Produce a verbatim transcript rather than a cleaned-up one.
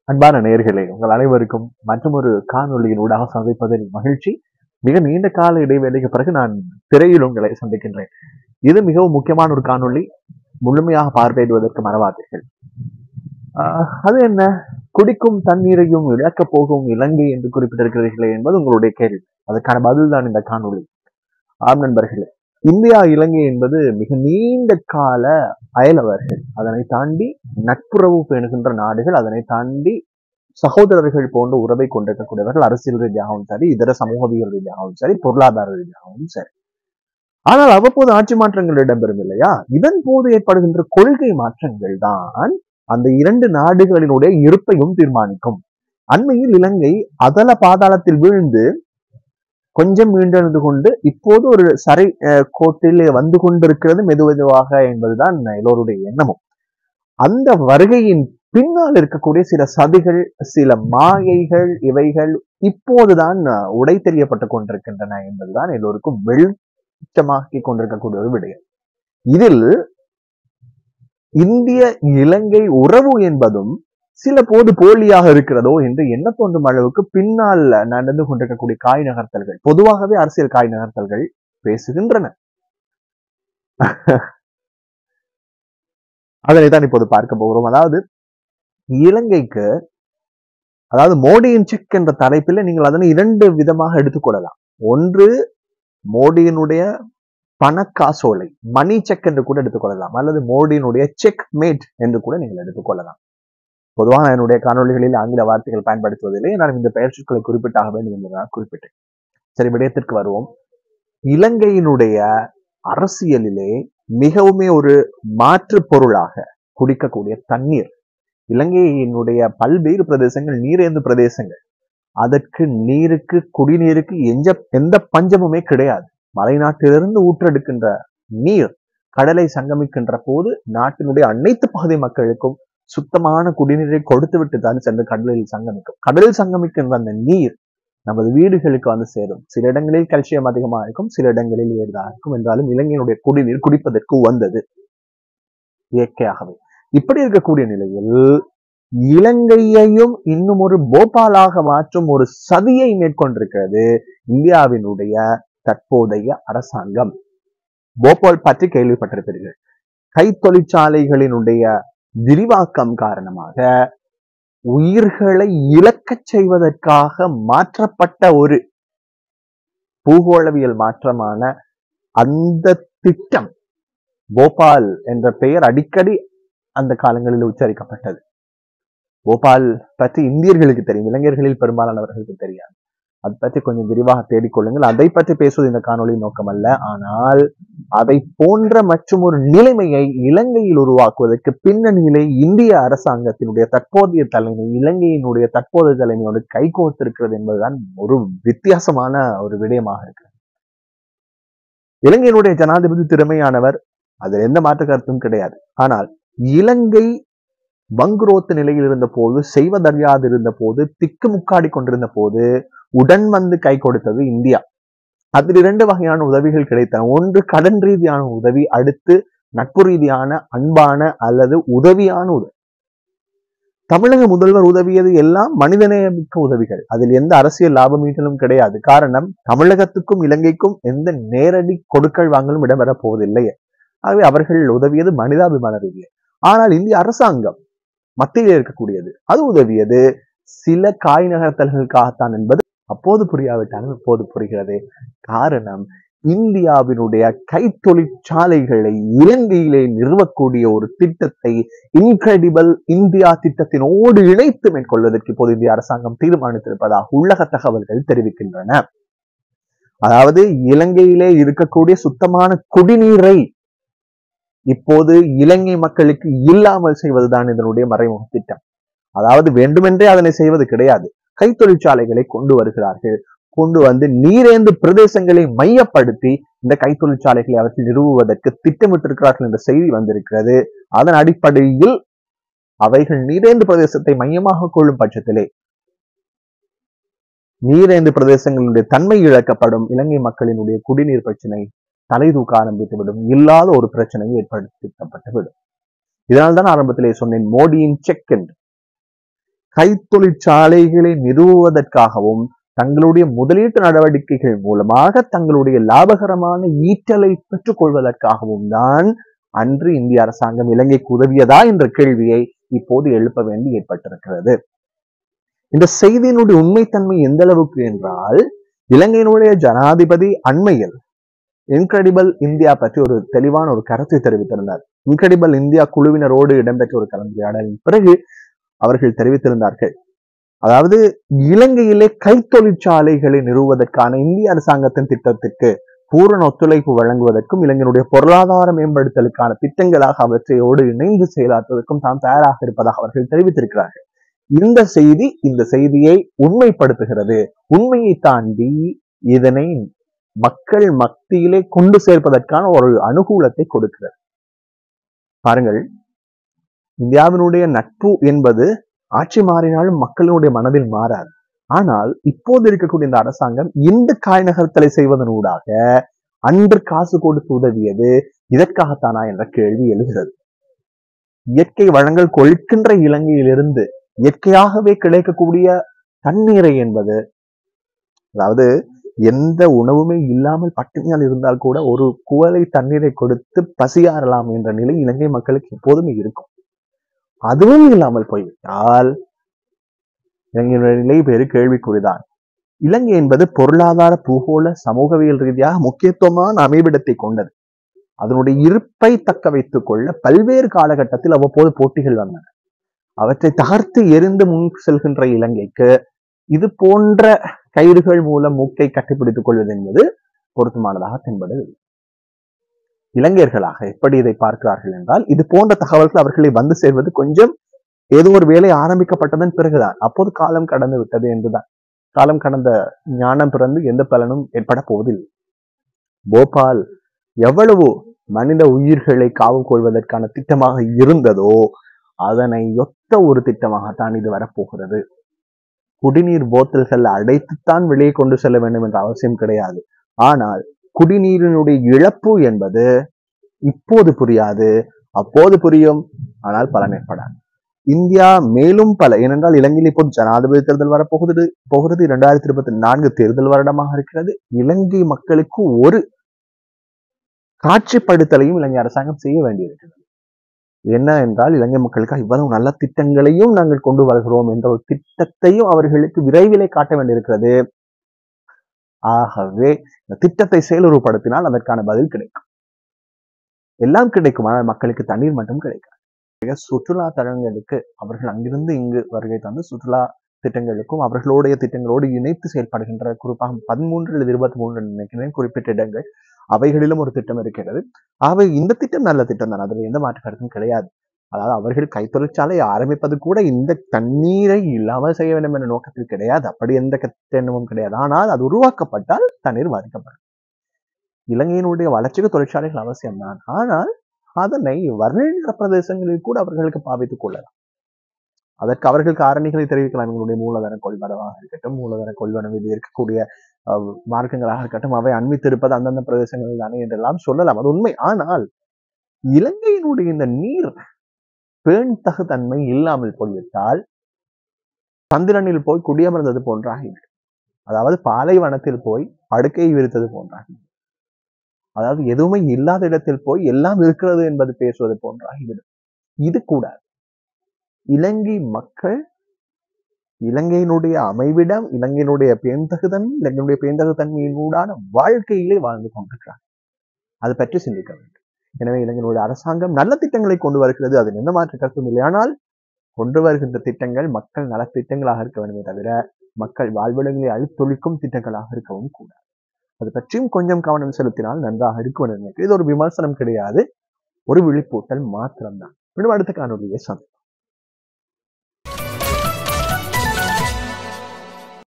அன்பான நேயர்களே, உங்கள் அனைவருக்கும் மற்றொரு காணொளியின் ஊடாக சந்திப்பதில் மகிழ்ச்சி. மிக நீண்ட கால இடைவேளைக்கு பிறகு நான் திரையில் உங்களை சந்திக்கின்றேன். இது மிகவும் முக்கியமான ஒரு காணொளி. முழுமையாக பார்வையிடுவதற்கு மறவாதீர்கள். ஆஹ் அது என்ன, குடிக்கும் தண்ணீரையும் இழக்கப் போகும் இலங்கை என்று குறிப்பிட்டிருக்கிறீர்களே என்பது உங்களுடைய கேள்வி. அதற்கான பதில் தான் இந்த காணொளி. ஆம் நண்பர்களே, இந்தியா இலங்கை என்பது மிக நீண்ட கால அயலவர்கள். அதனை தாண்டி நட்புறவு பேணுகின்ற நாடுகள், அதனை தாண்டி சகோதரர்கள் போன்ற உறவை கொண்டிருக்கக்கூடியவர்கள், அரசியல் ரீதியாகவும் சரி, இதர சமூகவியல் ரீதியாகவும் சரி, பொருளாதார ரீதியாகவும் சரி. ஆனால் அவ்வப்போது ஆட்சி மாற்றங்கள் இடம்பெறும் இல்லையா? இதன் போது ஏற்படுகின்ற கொள்கை மாற்றங்கள் தான் அந்த இரண்டு நாடுகளினுடைய இருப்பையும் தீர்மானிக்கும். அண்மையில் இலங்கை அதல பாதாளத்தில் வீழ்ந்து கொஞ்சம் மீண்டெழுந்து கொண்டு இப்போது ஒரு சரை கோட்டில் வந்து கொண்டிருக்கிறது மெது மெதுவாக என்பதுதான் எல்லோருடைய எண்ணமும். அந்த வருகையின் பின்னால் இருக்கக்கூடிய சில சதிகள், சில மாயைகள், இவைகள் இப்போதுதான் உடை தெரியப்பட்டு கொண்டிருக்கின்றன என்பதுதான் எல்லோருக்கும் வெளிச்சமாக்கி கொண்டிருக்கக்கூடிய ஒரு விடயம். இதில் இந்திய இலங்கை உறவு என்பதும் சில போது போலியாக இருக்கிறதோ என்று எண்ண தோன்றும் அளவுக்கு பின்னால் நடந்து கொண்டிருக்கக்கூடிய காய் நகர்த்தல்கள், பொதுவாகவே அரசியல் காய் நகர்த்தல்கள் பேசுகின்றன. அதனைத்தான் இப்போது பார்க்க போகிறோம். அதாவது இலங்கைக்கு, அதாவது மோடியின் செக் என்ற தலைப்பில் நீங்கள் அதனை இரண்டு விதமாக எடுத்துக்கொள்ளலாம். ஒன்று, மோடியினுடைய பணக்காசோலை, மணி செக் என்று கூட எடுத்துக்கொள்ளலாம், அல்லது மோடியினுடைய செக் மேட் என்று கூட நீங்கள் எடுத்துக்கொள்ளலாம். பொதுவாக என்னுடைய காணொலிகளில் ஆங்கில வார்த்தைகள் பயன்படுத்துவதில்லை. நான் இந்த பெயர் சொற்களை குறிப்பிட்டாக வேண்டும் என்று நான் குறிப்பிட்டேன். சரி, விடயத்திற்கு வருவோம். இலங்கையினுடைய அரசியலிலே மிகவுமே ஒரு மாற்று பொருளாக குடிக்கக்கூடிய தண்ணீர். இலங்கையினுடைய பல்வேறு பிரதேசங்கள் நீரேந்து பிரதேசங்கள். அதற்கு நீருக்கு, குடிநீருக்கு எந்த எந்த பஞ்சமுமே கிடையாது. மலைநாட்டிலிருந்து ஊற்றெடுக்கின்ற நீர் கடலை சங்கமிக்கின்ற போது நாட்டினுடைய அனைத்து பகுதி மக்களுக்கும் சுத்தமான குடிநீரை கொடுத்து விட்டு தான் சென்று கடலில் சங்கமிக்கும். கடலில் சங்கமிக்கின்ற அந்த நீர் நமது வீடுகளுக்கு வந்து சேரும். சில இடங்களில் கல்சியம் அதிகமாக இருக்கும், சில இடங்களில் வேறுதாக இருக்கும். என்றாலும் இலங்கையினுடைய குடிநீர் குடிப்பதற்கு வந்தது இயற்கையாகவே. இப்படி இருக்கக்கூடிய நிலையில் இலங்கையையும் இன்னும் ஒரு போபாலாக மாற்றும் ஒரு சதியை மேற்கொண்டிருக்கிறது இந்தியாவினுடைய தற்போதைய அரசாங்கம். போபால் பற்றி கேள்விப்பட்டிருப்பீர்கள். கை தொழிற்சாலைகளினுடைய விரிவாக்கம் காரணமாக உயிர்களை இழக்கச் செய்வதற்காக மாற்றப்பட்ட ஒரு பூகோளவியல் மாற்றமான அந்த திட்டம் போபால் என்ற பெயர் அடிக்கடி அந்த காலங்களில் உச்சரிக்கப்பட்டது. போபால் பற்றி இந்தியர்களுக்கு தெரியும், இளைஞர்களில் பெரும்பாலானவர்களுக்கு தெரியாது. அதை பற்றி கொஞ்சம் விரிவாக தேடிக்கொள்ளுங்கள். அதை பற்றி பேசுவது இந்த காணொலியின் நோக்கம் அல்ல. ஆனால் அதை போன்ற மற்றும் ஒரு நிலைமையை இலங்கையில் உருவாக்குவதற்கு பின்னணியிலே இந்திய அரசாங்கத்தினுடைய தற்போதைய தலைமை, இலங்கையினுடைய தற்போதைய தலைமையோடு கைகோர்த்திருக்கிறது என்பதுதான் ஒரு வித்தியாசமான ஒரு விடயமாக இருக்கு. இலங்கையினுடைய ஜனாதிபதி திறமையானவர், அதில் எந்த மாற்று கருத்தும் கிடையாது. ஆனால் இலங்கை வங்குரோத்து நிலையில் இருந்த போது, செய்வதறியாது இருந்த போது, திக்கு முக்காடி கொண்டிருந்த போது உடன் வந்து கை கொடுத்தது இந்தியா. அதில் இரண்டு வகையான உதவிகள் கிடைத்தன. ஒன்று கடன் ரீதியான உதவி, அடுத்து நட்பு ரீதியான அன்பான அல்லது உதவியான உதவி. தமிழக முதல்வர் உதவியது எல்லாம் மனிதநேயமிக்க உதவிகள். அதில் எந்த அரசியல் லாபமீட்டலும் கிடையாது. காரணம், தமிழகத்துக்கும் இலங்கைக்கும் எந்த நேரடி கொடுக்கல் வாங்கலும் இடம்பெறப் போவதில்லை. ஆகவே அவர்கள் உதவியது மனிதாபிமான ரீதியில். ஆனால் இந்திய அரசாங்கம் மத்தியில் இருக்கக்கூடியது, அது உதவியது சில காய் நகர்த்தல்களுக்காகத்தான் என்பது அப்போது புரியாவிட்டாலும் இப்போது புரிகிறது. காரணம், இந்தியாவினுடைய கை தொழிற்சாலைகளை இலங்கையிலே நிறுவக்கூடிய ஒரு திட்டத்தை இன்கிரெடிபிள் இந்தியா திட்டத்தினோடு இணைத்து மேற்கொள்வதற்கு இப்போது இந்திய அரசாங்கம் தீர்மானித்திருப்பதாக உள்ளக தகவல்கள் தெரிவிக்கின்றன. அதாவது இலங்கையிலே இருக்கக்கூடிய சுத்தமான குடிநீரை இப்போது இலங்கை மக்களுக்கு இல்லாமல் செய்வதுதான் இதனுடைய மறைமுக திட்டம். அதாவது வேண்டுமென்றே அதனை செய்வது கிடையாது. கை தொழிற்சாலைகளை கொண்டு வருகிறார்கள். கொண்டு வந்து நீரேந்து பிரதேசங்களை மையப்படுத்தி இந்த கை தொழிற்சாலைகளை அவர்கள் நிறுவுவதற்கு திட்டமிட்டிருக்கிறார்கள் என்ற செய்தி வந்திருக்கிறது. அதன் அடிப்படையில் அவைகள் நீரேந்து பிரதேசத்தை மையமாக கொள்ளும் பட்சத்திலே நீரேந்து பிரதேசங்களுடைய தன்மை இழக்கப்படும். இலங்கை மக்களினுடைய குடிநீர் பிரச்சனை தலை தூக்க ஆரம்பித்துவிடும். இல்லாத ஒரு பிரச்சனையை ஏற்படுத்தப்பட்டுவிடும். இதனால்தான் ஆரம்பத்திலே சொன்னேன், மோடியின் செக் என்று. கைத்தொழிற்சாலைகளை நிறுவுவதற்காகவும் தங்களுடைய முதலீட்டு நடவடிக்கைகள் மூலமாக தங்களுடைய லாபகரமான ஈட்டலை பெற்றுக் கொள்வதற்காகவும் தான் அன்று இந்திய அரசாங்கம் இலங்கைக்கு உதவியதா என்ற கேள்வியை இப்போது எழுப்ப வேண்டி ஏற்பட்டிருக்கிறது. இந்த செய்தியினுடைய உண்மைத்தன்மை எந்த அளவுக்கு என்றால், இலங்கையினுடைய ஜனாதிபதி அண்மையில் இன்கிரெடிபிள் இந்தியா பற்றி ஒரு தெளிவான ஒரு கருத்தை தெரிவித்திருந்தார். இன்கிரெடிபிள் இந்தியா குழுவினரோடு இடம்பெற்ற ஒரு கலந்துரையாடலின் பிறகு அவர்கள் தெரிவித்திருந்தார்கள், அதாவது இலங்கையிலே கைத்தொழிற்சாலைகளை நிறுவுவதற்கான இந்திய அரசாங்கத்தின் திட்டத்திற்கு பூரண ஒத்துழைப்பு வழங்குவதற்கும் இலங்கையினுடைய பொருளாதார மேம்படுத்தலுக்கான திட்டங்களாக அவற்றையோடு இணைந்து செயலாற்றுவதற்கும் தாம் தயாராக இருப்பதாக அவர்கள் தெரிவித்திருக்கிறார்கள். இந்த செய்தி இந்த செய்தியை உண்மைப்படுத்துகிறது. உண்மையை தாண்டி இதனை மக்கள் மத்தியிலே கொண்டு சேர்ப்பதற்கான ஒரு அனுகூலத்தை கொடுக்கிறது. பாருங்கள், இந்தியாவினுடைய நட்பு என்பது ஆட்சி மாறினாலும் மக்களுடைய மனதில் மாறாது. ஆனால் இப்போது இருக்கக்கூடிய இந்த அரசாங்கம் இந்த காய் நகர்த்தலை செய்வதனூடாக அன்று காசு கொடுத்து உதவியது இதற்காகத்தானா என்ற கேள்வி எழுகிறது. இயற்கை வளங்கள் கொள்கின்ற இலங்கையிலிருந்து இயற்கையாகவே கிடைக்கக்கூடிய தண்ணீரை என்பது, அதாவது எந்த உணவுமே இல்லாமல் பட்டினியால் இருந்தால் கூட ஒரு குவளை தண்ணீரை கொடுத்து பசியாறலாம் என்ற நிலை இலங்கை மக்களுக்கு எப்போதுமே இருக்கும். அதுவும் இல்லாமல் போய்விட்டால் இலங்கையினுடைய நிலை பெரு கேள்விக்குறிதான். இலங்கை என்பது பொருளாதார, பூகோள, சமூகவியல் ரீதியாக முக்கியத்துவமான அமைவிடத்தை கொண்டது. அதனுடைய இருப்பை தக்க வைத்துக் கொள்ள பல்வேறு காலகட்டத்தில் அவ்வப்போது போட்டிகள் வந்தன. அவற்றை தகர்த்து எரிந்து முன் செல்கின்ற இலங்கைக்கு இது போன்ற கயிறுகள் மூலம் மூக்கை கட்டிப்பிடித்துக் கொள்வது என்பது பொருத்தமானதாக தென்படுது. இலங்கையர்களாக எப்படி இதை பார்க்கிறார்கள் என்றால், இது போன்ற தகவல்கள் அவர்களை வந்து சேர்வது கொஞ்சம் ஏதோ ஒரு வேலை ஆரம்பிக்கப்பட்டதன் பிறகுதான், அப்போது காலம் கடந்து விட்டது என்றுதான். காலம் கடந்த ஞானம் பிறந்து எந்த பலனும் ஏற்பட போவதில்லை. போபால் எவ்வளவு மனித உயிர்களை காவல் கொள்வதற்கான திட்டமாக இருந்ததோ அதனை ஒத்த ஒரு திட்டமாகத்தான் இது வரப்போகிறது. குடிநீர் போத்தல்கள் அடைத்துத்தான் வெளியே கொண்டு செல்ல வேண்டும் என்ற அவசியம் கிடையாது. ஆனால் குடிநீரினுடைய இழப்பு என்பது இப்போது புரியாது, அப்போது புரியும். ஆனால் பலன் ஏற்படாது. இந்தியா மேலும் பல, ஏனென்றால் இலங்கையில் இப்போது ஜனாதிபதி தேர்தல் வரப்போகிறது போகிறது இரண்டாயிரத்தி இருபத்தி நான்கு தேர்தல் வருடமாக இருக்கிறது. இலங்கை மக்களுக்கு ஒரு காட்சிப்படுத்தலையும் இலங்கை அரசாங்கம் செய்ய வேண்டியிருக்கிறது. என்ன என்றால், இலங்கை மக்களுக்கு இவ்வளவு நல்ல திட்டங்களையும் நாங்கள் கொண்டு வருகிறோம் என்ற ஒரு திட்டத்தையும் அவர்களுக்கு விரைவிலே காட்ட வேண்டியிருக்கிறது. ஆகவே இந்த திட்டத்தை செயலுறுப்படுத்தினால் அதற்கான பதில் கிடைக்கும். எல்லாம் கிடைக்கும், ஆனால் மக்களுக்கு தண்ணீர் மட்டும் கிடைக்கும். சுற்றுலா தலங்களுக்கு அவர்கள் அங்கிருந்து இங்கு வருகை தந்து சுற்றுலா திட்டங்களுக்கும் அவர்களுடைய திட்டங்களோடு இணைத்து செயல்படுகின்ற, குறிப்பாக பதிமூன்று அல்லது இருபத்தி மூன்று நினைக்கிறேன் குறிப்பிட்ட இடங்கள், அவைகளிலும் ஒரு திட்டம் இருக்கிறது. ஆகவே இந்த திட்டம் நல்ல திட்டம் தான், அதில் எந்த மாற்று கருத்தும் கிடையாது. அதாவது அவர்கள் கைத்தொழிற்சாலை ஆரம்பிப்பது கூட இந்த தண்ணீரை இல்லாமல் செய்ய வேண்டும் என்ற நோக்கத்தில் கிடையாது. அப்படி எந்த எண்ணமும் கிடையாது. ஆனால் அது உருவாக்கப்பட்டால் தண்ணீர் பாதிக்கப்படும். இலங்கையினுடைய வளர்ச்சிக்கு தொழிற்சாலைகள் அவசியம்தான். ஆனால் அதனை வர்ண பிரதேசங்களில் கூட அவர்களுக்கு பாவித்துக் கொள்ளலாம். அதற்கு அவர்கள் காரணிகளை தெரிவிக்கலாம். எங்களுடைய மூலதன கொள்வனவாக இருக்கட்டும், மூலதன கொள்வனவில் இருக்கக்கூடிய மார்க்கங்களாக இருக்கட்டும், அவை அண்மித்திருப்பது அந்தந்த பிரதேசங்களில் தானே என்றெல்லாம் சொல்லலாம். அது உண்மை. ஆனால் இலங்கையினுடைய இந்த நீர் பேண் தகுதன்மை இல்லாமல் போய்விட்டால் சந்திரனில் போய் குடியமர்ந்தது போன்றாகிவிடும். அதாவது பாலைவனத்தில் போய் படுக்கை விரித்தது போன்றாகிவிடும். அதாவது எதுவுமே இல்லாத இடத்தில் போய் எல்லாம் இருக்கிறது என்பது பேசுவது போன்றாகிவிடும். இது கூட இலங்கை மக்கள், இலங்கையினுடைய அமைவிடம், இலங்கையினுடைய பேந்தகுதன்மை, இலங்கையினுடைய பேந்தகுதன்மையினூடான வாழ்க்கையிலே வாழ்ந்து கொண்டிருக்கிறார். அது பற்றி சிந்திக்க வேண்டும். எனவே இலங்கையினுடைய அரசாங்கம் நல்ல திட்டங்களை கொண்டு வருகிறது, அது எந்த மாற்று கருத்தும் இல்லை. ஆனால் கொண்டு வருகின்ற திட்டங்கள் மக்கள் நல திட்டங்களாக இருக்க வேண்டுமே தவிர மக்கள் வாழ்விடங்களை அழித்தொழிக்கும் திட்டங்களாக இருக்கவும் கூடாது. அது பற்றியும் கொஞ்சம் கவனம் செலுத்தினால் நன்றாக இருக்கும் என்று நினைக்கிறேன். இது ஒரு விமர்சனம் கிடையாது, ஒரு விழிப்பூட்டல் மாத்திரம்தான். மீண்டும் அடுத்த காணொலியை சந்திப்போம்.